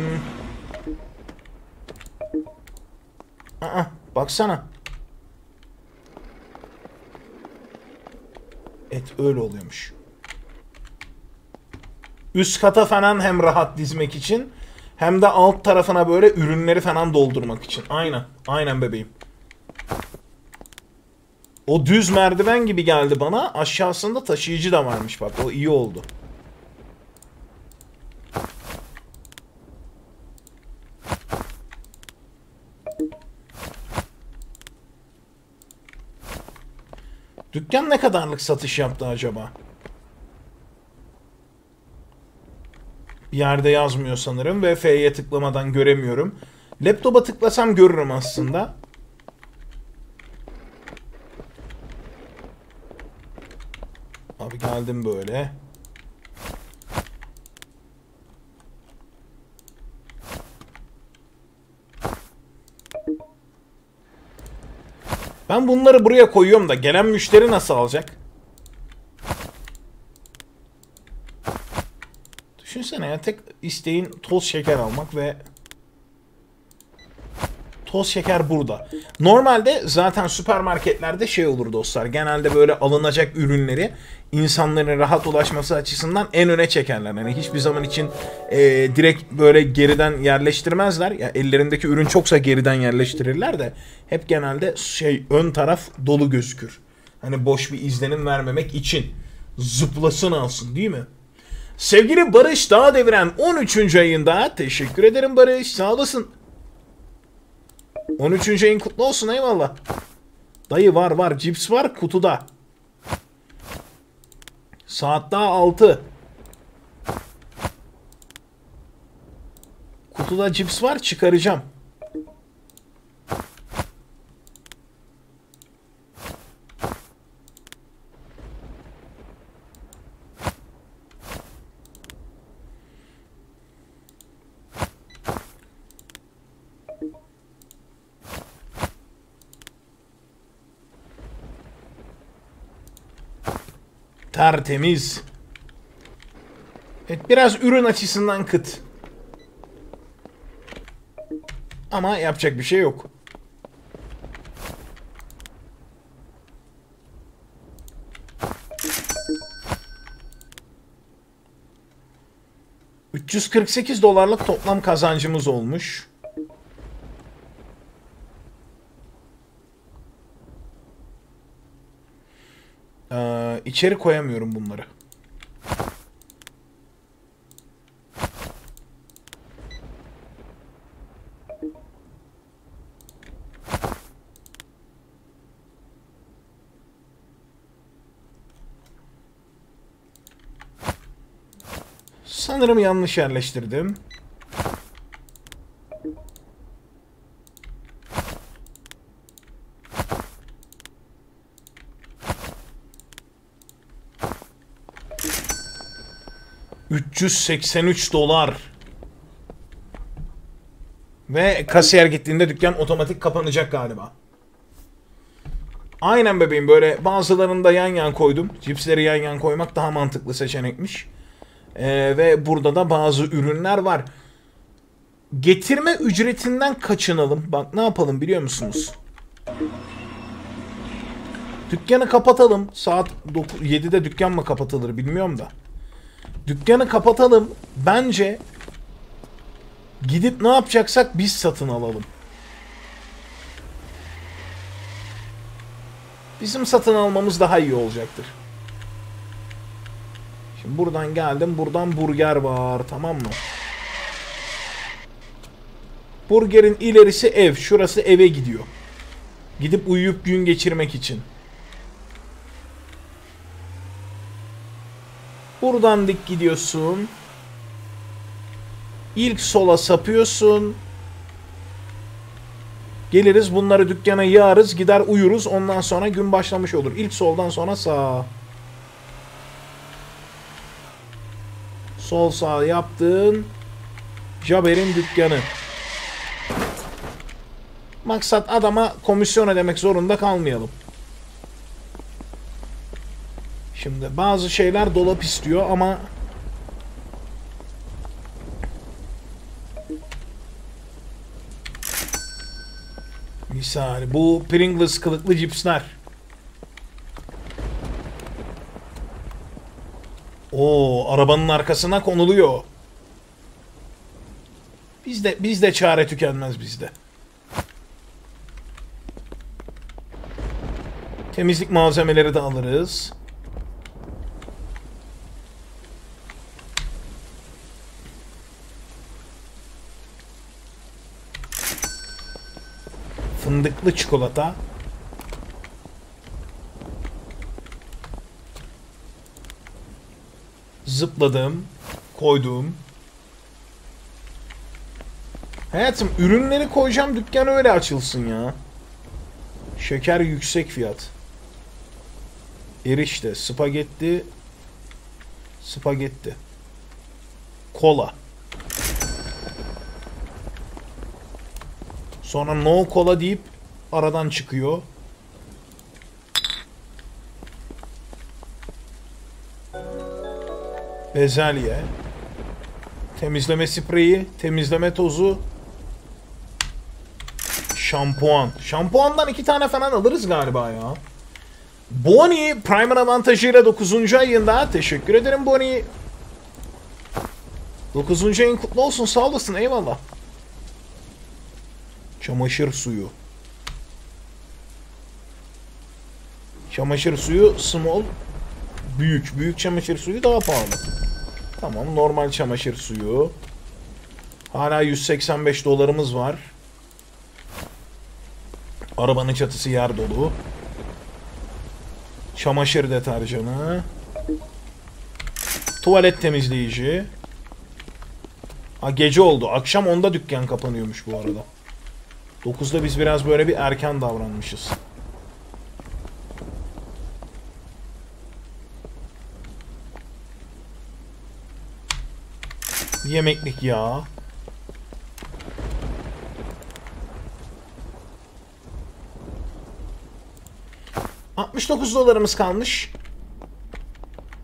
Speaker 1: Aa, baksana. Et öyle oluyormuş. Üst kata falan hem rahat dizmek için hem de alt tarafına böyle ürünleri falan doldurmak için. Aynen. Aynen bebeğim. O düz merdiven gibi geldi bana. Aşağısında taşıyıcı da varmış bak. O iyi oldu. Dükkan ne kadarlık satış yaptı acaba? Bir yerde yazmıyor sanırım ve F'ye tıklamadan göremiyorum. Laptopa tıklasam görürüm aslında. Abi geldim böyle. Ben bunları buraya koyuyorum da gelen müşteri nasıl alacak? Düşünsene ya, tek isteğin toz şeker almak ve toz şeker burada. Normalde zaten süpermarketlerde şey olur dostlar. Genelde böyle alınacak ürünleri insanların rahat ulaşması açısından en öne çekerler. Yani hiçbir zaman için e, direkt böyle geriden yerleştirmezler. Ya ellerindeki ürün çoksa geriden yerleştirirler de hep genelde şey ön taraf dolu gözükür. Hani boş bir izlenim vermemek için. Zıplasın alsın değil mi? Sevgili Barış Dağ Deviren on üçüncü ayında teşekkür ederim Barış, sağ olasın. on üçüncü ayın kutlu olsun, eyvallah. Dayı var var, cips var kutuda. Saat daha altı. Kutuda cips var, çıkaracağım. Tertemiz. Evet, biraz ürün açısından kıt. Ama yapacak bir şey yok. üç yüz kırk sekiz dolarlık toplam kazancımız olmuş. Ee, içeri koyamıyorum bunları. Sanırım yanlış yerleştirdim. üç yüz seksen üç dolar. Ve kasiyer gittiğinde dükkan otomatik kapanacak galiba. Aynen bebeğim, böyle bazılarını da yan yan koydum. Cipsleri yan yan koymak daha mantıklı seçenekmiş. Ee, ve burada da bazı ürünler var. Getirme ücretinden kaçınalım. Bak ne yapalım biliyor musunuz? Dükkanı kapatalım. Saat yedide dükkan mı kapatılır bilmiyorum da. Dükkanı kapatalım. Bence gidip ne yapacaksak biz satın alalım. Bizim satın almamız daha iyi olacaktır. Şimdi buradan geldim. Buradan burger var. Tamam mı? Burgerin ilerisi ev. Şurası eve gidiyor. Gidip uyuyup gün geçirmek için. Buradan dik gidiyorsun. İlk sola sapıyorsun. Geliriz bunları dükkana yığarız. Gider uyuruz. Ondan sonra gün başlamış olur. İlk soldan sonra sağ. Sol sağ yaptın. Jaber'in dükkanı. Maksat adama komisyon ödemek zorunda kalmayalım. Şimdi bazı şeyler dolap istiyor ama misal bu Pringles kılıklı cipsler. Oo, arabanın arkasına konuluyor. Bizde bizde çare tükenmez bizde. Temizlik malzemeleri de alırız. Fındıklı çikolata. Zıpladım. Koydum. Hayatım, ürünleri koyacağım, dükkan öyle açılsın ya. Şeker yüksek fiyat. Erişte, spagetti. Spagetti. Kola. Sonra no kola deyip aradan çıkıyor. Bezelye. Temizleme spreyi, temizleme tozu. Şampuan. Şampuandan iki tane falan alırız galiba ya. Bonnie Primer avantajıyla dokuzuncu ayında. Teşekkür ederim Bonnie. dokuzuncu ayın kutlu olsun, sağ olasın, eyvallah. Çamaşır suyu. Çamaşır suyu small. Büyük. Büyük çamaşır suyu daha pahalı. Tamam, normal çamaşır suyu. Hala yüz seksen beş dolarımız var. Arabanın çatısı yer dolu. Çamaşır deterjanı. Tuvalet temizleyici. Ha, gece oldu. Akşam onda dükkan kapanıyormuş bu arada. dokuzda biz biraz böyle bir erken davranmışız. Yemeklik yağ. altmış dokuz dolarımız kalmış.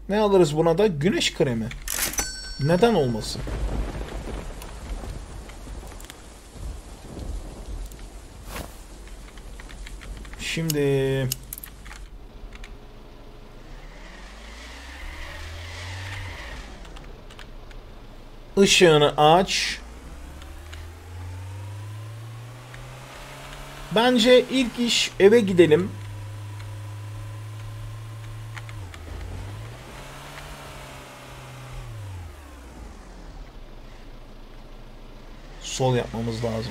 Speaker 1: Ne alırız buna da? Güneş kremi. Neden olmasın? Şimdi ışığını aç. Bence ilk iş eve gidelim. Sol yapmamız lazım.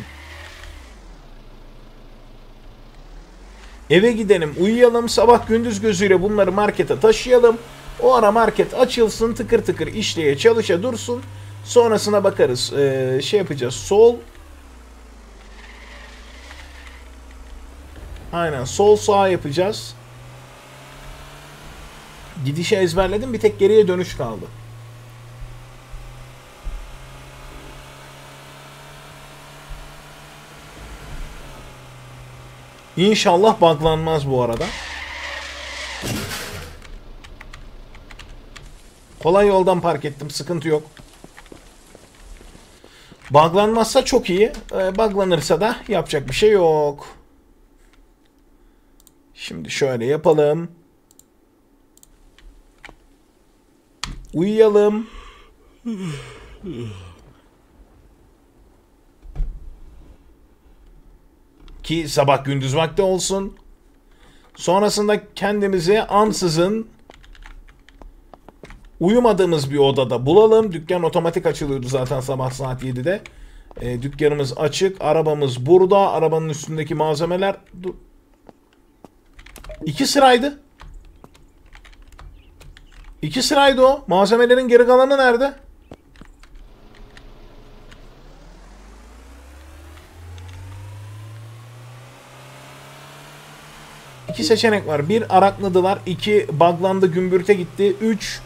Speaker 1: Eve gidelim, uyuyalım, sabah gündüz gözüyle bunları markete taşıyalım. O ara market açılsın, tıkır tıkır işleye çalışa dursun. Sonrasına bakarız. Ee, şey yapacağız. Sol. Aynen. Sol sağ yapacağız. Gidişi ezberledim. Bir tek geriye dönüş kaldı. İnşallah buglanmaz bu arada. Kolay yoldan park ettim. Sıkıntı yok. Buglanmazsa çok iyi. Ee, buglanırsa da yapacak bir şey yok. Şimdi şöyle yapalım. Uyuyalım. Ki sabah gündüz vakti olsun. Sonrasında kendimizi ansızın uyumadığımız bir odada bulalım. Dükkan otomatik açılıyordu zaten sabah saat yedide. E, dükkanımız açık. Arabamız burada. Arabanın üstündeki malzemeler... İki sıraydı. İki sıraydı o. Malzemelerin geri kalanı nerede? İki seçenek var. Bir araknadılar. İki buglandı, gümbürte gitti. Üç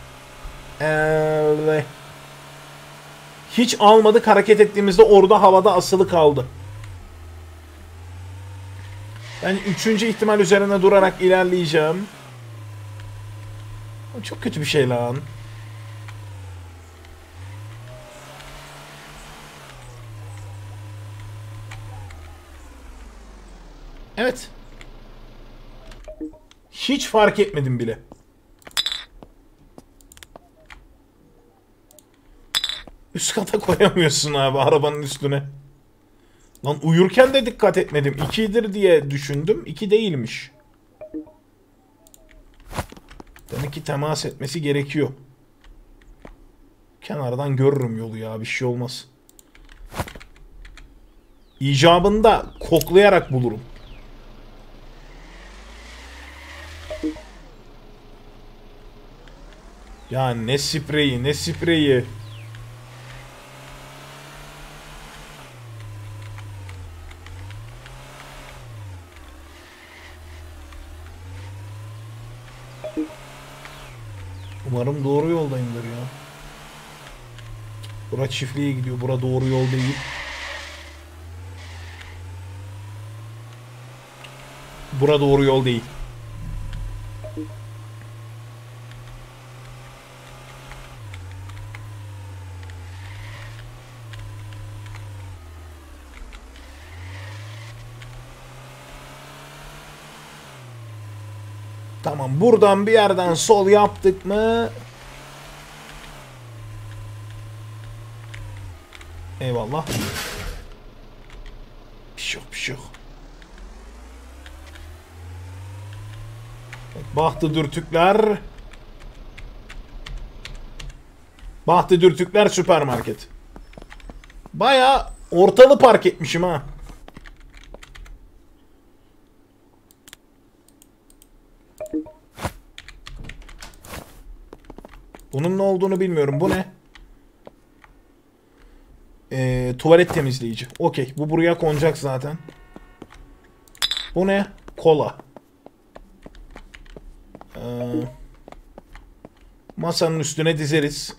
Speaker 1: ee, hiç almadık, hareket ettiğimizde orada havada asılı kaldı. Ben üçüncü ihtimal üzerine durarak ilerleyeceğim. Çok kötü bir şey lan. Evet. Hiç fark etmedim bile. Üst kata koyamıyorsun abi arabanın üstüne. Lan uyurken de dikkat etmedim. ikidir diye düşündüm. iki değilmiş. Demek ki temas etmesi gerekiyor. Kenardan görürüm yolu ya. Bir şey olmaz. İcabında koklayarak bulurum. Ya ne spreyi, ne spreyi. Umarım doğru yoldayımdır ya. Bura çiftliğe gidiyor. Bura doğru yol değil. Bura doğru yol değil. Tamam, buradan bir yerden sol yaptık mı? Eyvallah. Bir şey yok, bir şey yok. Bahtı dürtükler. Bahtı dürtükler süpermarket. Baya ortalı park etmişim ha. Bunun ne olduğunu bilmiyorum. Bu ne? Ee, tuvalet temizleyici. Okey. Bu buraya konacak zaten. Bu ne? Kola. Ee, masanın üstüne dizeriz.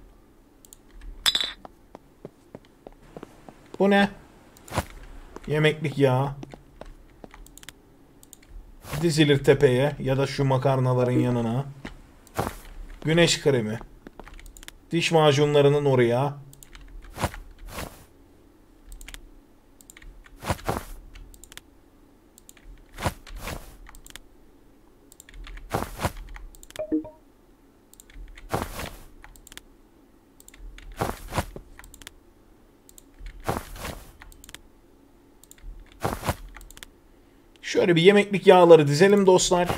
Speaker 1: Bu ne? Yemeklik yağ. Dizilir tepeye ya da şu makarnaların yanına. Güneş kremi. Diş macunlarının oraya. Şöyle bir yemeklik yağları dizelim dostlar.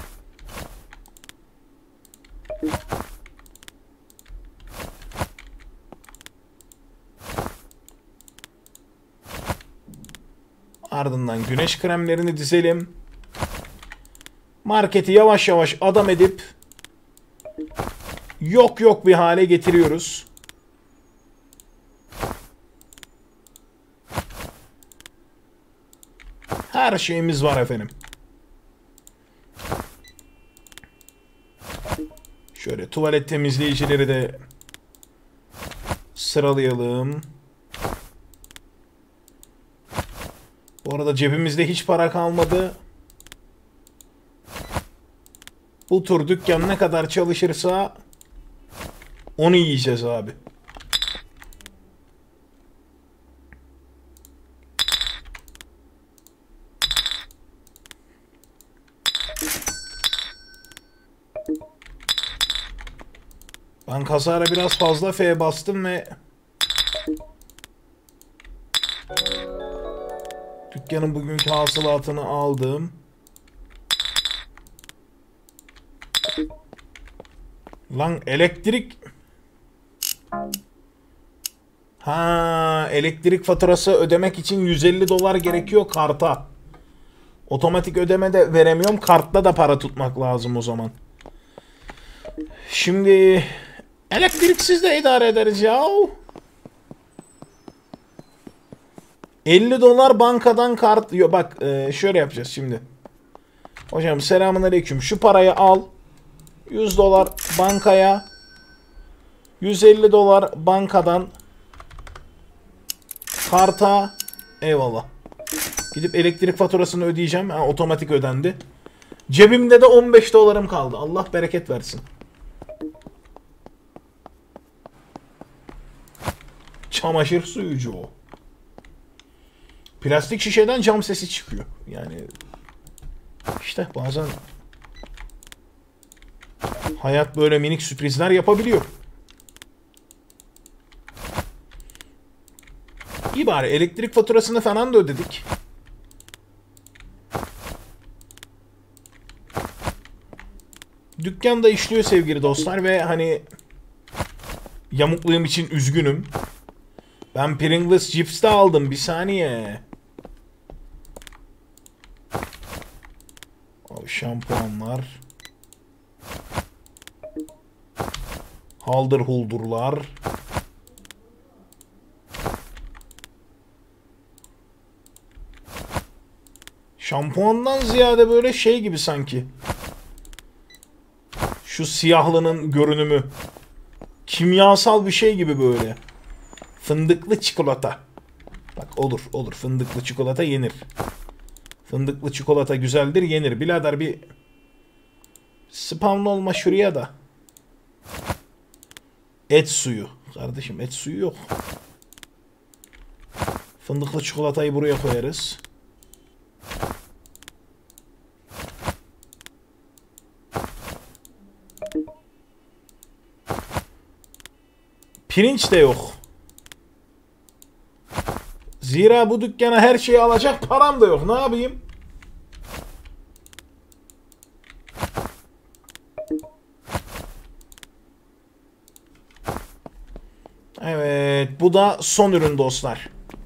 Speaker 1: Ardından güneş kremlerini dizelim. Marketi yavaş yavaş adam edip yok yok bir hale getiriyoruz. Her şeyimiz var efendim. Şöyle tuvalet temizleyicileri de sıralayalım. Bu arada cebimizde hiç para kalmadı. Bu tur dükkan ne kadar çalışırsa onu yiyeceğiz abi. Ben kasara biraz fazla F bastım ve dükkanın bugünkü hasılatını aldım. Lan elektrik... Ha, elektrik faturası ödemek için yüz elli dolar gerekiyor karta. Otomatik ödeme de veremiyorum. Kartla da para tutmak lazım o zaman. Şimdi elektriksiz de idare ederiz ya. elli dolar bankadan kart... Yo, bak şöyle yapacağız şimdi. Hocam selamünaleyküm. Şu parayı al. yüz dolar bankaya. yüz elli dolar bankadan karta. Eyvallah. Gidip elektrik faturasını ödeyeceğim. Ha, otomatik ödendi. Cebimde de on beş dolarım kaldı. Allah bereket versin. Çamaşır suyucu o. Plastik şişeden cam sesi çıkıyor. Yani işte bazen hayat böyle minik sürprizler yapabiliyor. İyi bari elektrik faturasını falan da ödedik. Dükkan da işliyor sevgili dostlar ve hani yamukluğum için üzgünüm. Ben Pringles cips de aldım, bir saniye. Abi şampuanlar. Haldır huldurlar. Şampuandan ziyade böyle şey gibi sanki. Şu siyahlının görünümü. Kimyasal bir şey gibi böyle. Fındıklı çikolata. Bak olur olur, fındıklı çikolata yenir. Fındıklı çikolata güzeldir, yenir. Birader bir spamlı olma şuraya da. Et suyu. Kardeşim et suyu yok. Fındıklı çikolatayı buraya koyarız. Pirinç de yok. Zira bu dükkana her şeyi alacak param da yok. Ne yapayım? Evet, bu da son ürün dostlar.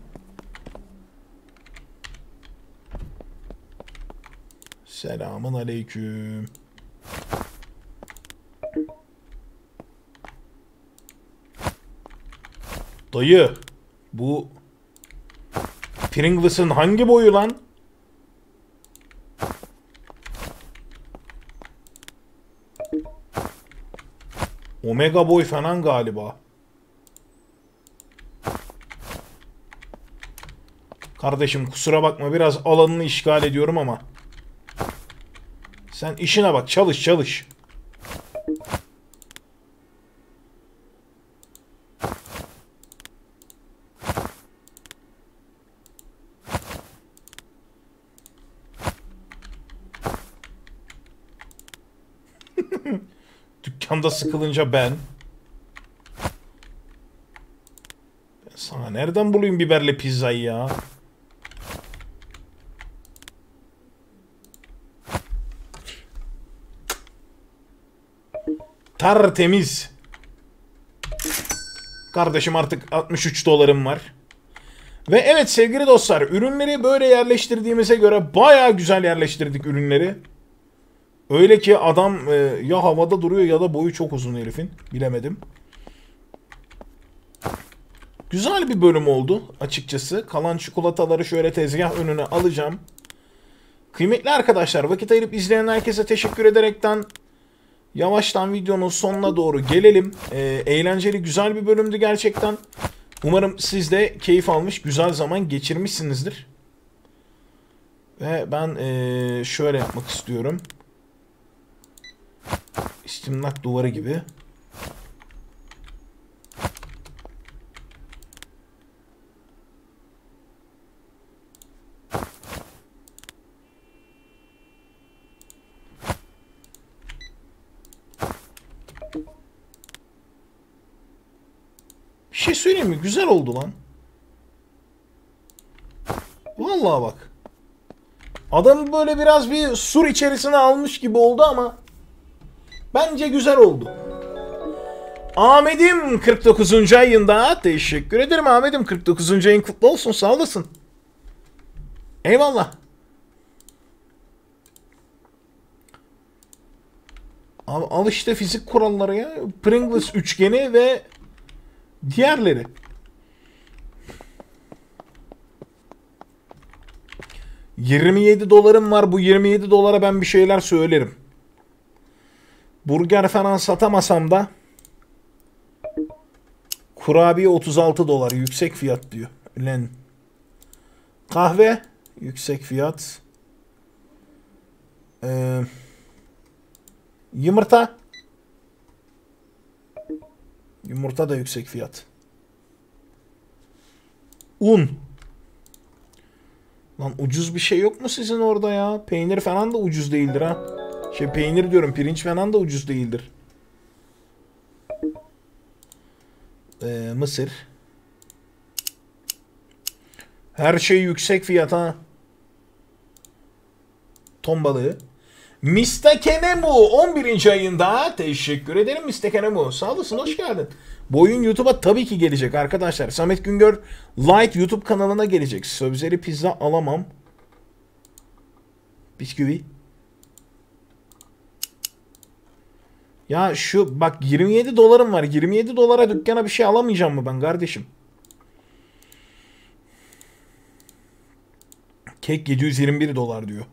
Speaker 1: Selamun aleyküm. Dayı, bu Pringles'ın hangi boyu lan? Omega boy falan galiba. Kardeşim kusura bakma, biraz alanını işgal ediyorum ama sen işine bak, çalış çalış. Dükkanda sıkılınca ben. Ben sana nereden bulayım biberli pizzayı ya? Tertemiz. Kardeşim artık altmış üç dolarım var. Ve evet sevgili dostlar, ürünleri böyle yerleştirdiğimize göre bayağı güzel yerleştirdik ürünleri. Öyle ki adam e, ya havada duruyor ya da boyu çok uzun herifin. Bilemedim. Güzel bir bölüm oldu açıkçası. Kalan çikolataları şöyle tezgah önüne alacağım. Kıymetli arkadaşlar, vakit ayırıp izleyen herkese teşekkür ederekten yavaştan videonun sonuna doğru gelelim. E, eğlenceli güzel bir bölümdü gerçekten. Umarım siz de keyif almış, güzel zaman geçirmişsinizdir. Ve ben ee, şöyle yapmak istiyorum. İstimlak duvarı gibi. Bir şey söyleyeyim mi? Güzel oldu lan. Vallahi bak. Adam böyle biraz bir sur içerisine almış gibi oldu ama bence güzel oldu. Ahmet'im kırk dokuzuncu ayında. Teşekkür ederim Ahmet'im. kırk dokuzuncu ayın kutlu olsun. Sağ olasın. Eyvallah. Al, al işte fizik kuralları ya. Pringles üçgeni ve diğerleri. yirmi yedi dolarım var. Bu yirmi yedi dolara ben bir şeyler söylerim. Burger falan satamasam da kurabiye otuz altı dolar. Yüksek fiyat diyor. Ulan. Kahve yüksek fiyat. Ee, yumurta. Yumurta da yüksek fiyat. Un. Lan ucuz bir şey yok mu sizin orada ya? Peynir falan da ucuz değildir ha. Şey peynir diyorum, pirinç falan da ucuz değildir. Ee, mısır. Her şey yüksek fiyat ha. Ton balığı. Mistakenemu on birinci ayında. Teşekkür ederim Mistakenemu. Sağ olasın, hoş geldin. Bu oyun YouTube'a tabii ki gelecek arkadaşlar. Samet Güngör Light YouTube kanalına gelecek. Sözleri pizza alamam. Bisküvi. Ya şu bak yirmi yedi dolarım var. yirmi yedi dolara dükkana bir şey alamayacağım mı ben kardeşim? Kek yedi yüz yirmi bir dolar diyor.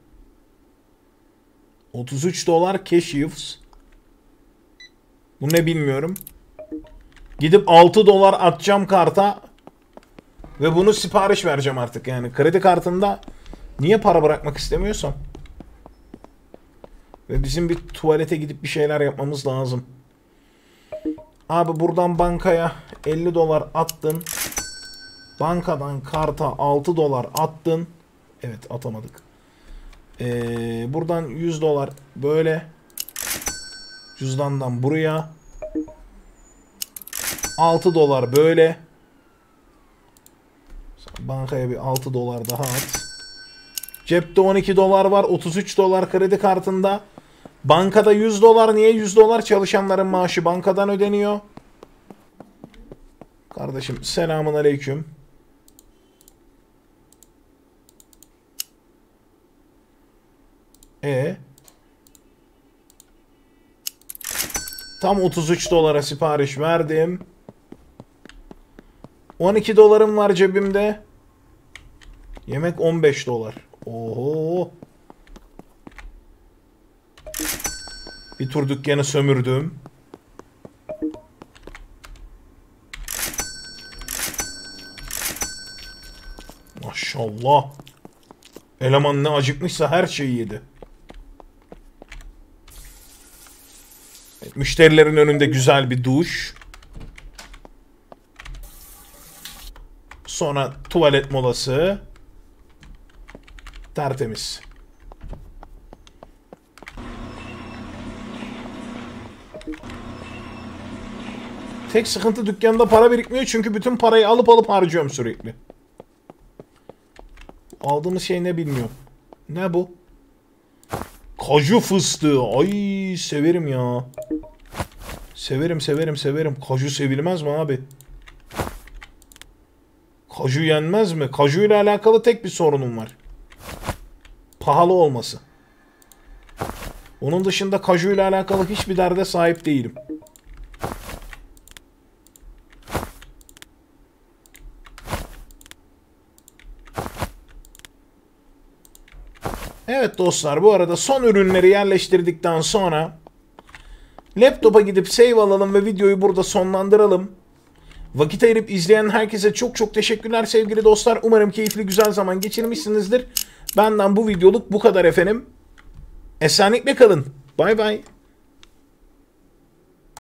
Speaker 1: otuz üç dolar cashews. Bu ne bilmiyorum. Gidip altı dolar atacağım karta ve bunu sipariş vereceğim artık yani. Kredi kartında niye para bırakmak istemiyorsam. Ve bizim bir tuvalete gidip bir şeyler yapmamız lazım. Abi buradan bankaya elli dolar attın. Bankadan karta altı dolar attın. Evet atamadık. Ee, buradan yüz dolar böyle. Cüzdandan buraya. altı dolar böyle. Bankaya bir altı dolar daha at. Cepte on iki dolar var. otuz üç dolar kredi kartında. Bankada yüz dolar. Niye yüz dolar? Çalışanların maaşı bankadan ödeniyor. Kardeşim selamun aleyküm. E tam otuz üç dolara sipariş verdim. on iki dolarım var cebimde. Yemek on beş dolar. Oho. Bir tur dükkanı sömürdüm. Maşallah. Eleman ne acıkmışsa her şeyi yedi. Evet, müşterilerin önünde güzel bir duş. Sonra tuvalet molası. Tertemiz. Tek sıkıntı dükkanda para birikmiyor çünkü bütün parayı alıp alıp harcıyorum sürekli. Aldığımız şey ne bilmiyorum. Ne bu? Kaju fıstığı. Ay severim ya. Severim severim severim. Kaju sevilmez mi abi? Kaju yenmez mi? Kaju ile alakalı tek bir sorunum var. Pahalı olması. Onun dışında kaju ile alakalı hiçbir derde sahip değilim. Evet dostlar, bu arada son ürünleri yerleştirdikten sonra laptopa gidip save alalım ve videoyu burada sonlandıralım. Vakit ayırıp izleyen herkese çok çok teşekkürler sevgili dostlar. Umarım keyifli güzel zaman geçirmişsinizdir. Benden bu videoluk bu kadar efendim. Esenlikle kalın. Bay bay.